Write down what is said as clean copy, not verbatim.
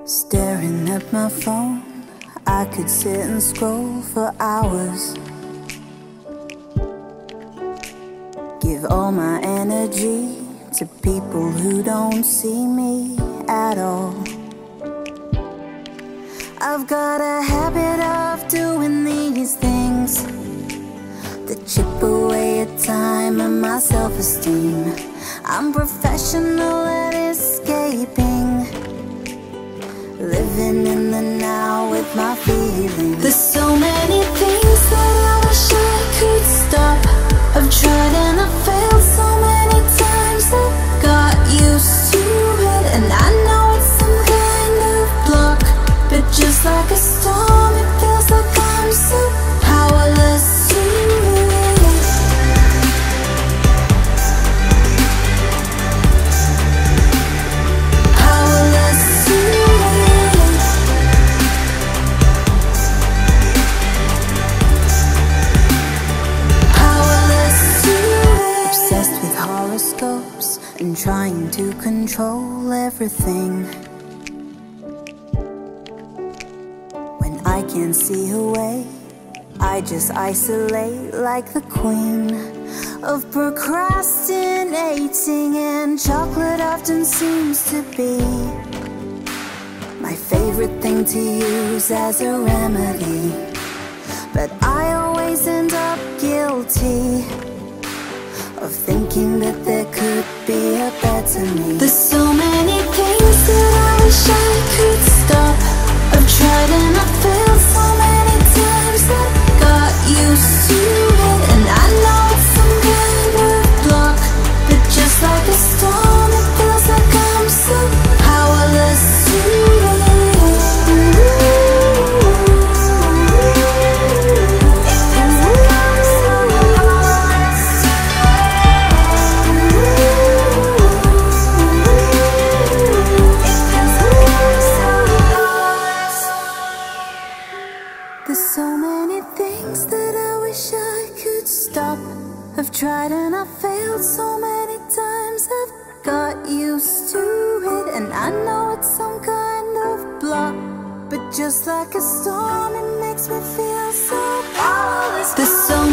Staring at my phone, I could sit and scroll for hours. Give all my energy to people who don't see me at all. I've got a habit of doing these things that chip away at time and my self-esteem. I'm professional at escaping, living in the now with my feelings. There's so many things that I wish I could stop. I've tried and I've failed so many times. I got used to it, and I know it's some kind of block. But just like a storm, it feels like I'm so powerless to it. Powerless to it. Powerless to it. Obsessed with horoscopes and trying to control everything. I can't see a way, I just isolate like the queen of procrastinating. And chocolate often seems to be my favorite thing to use as a remedy, but I always end up guilty of thinking that there could be a better me. There's so many things that I wish I could stop. I've tried and I've failed so many times. I got used to it, and I know it's some kind of block. But just like a storm, it feels like I'm so powerless to it. There's so many things that I wish I could stop. I've tried and I've failed so many times. I've got used to it, and I know it's some kind of block. But just like a storm, it makes me feel so powerless. There's so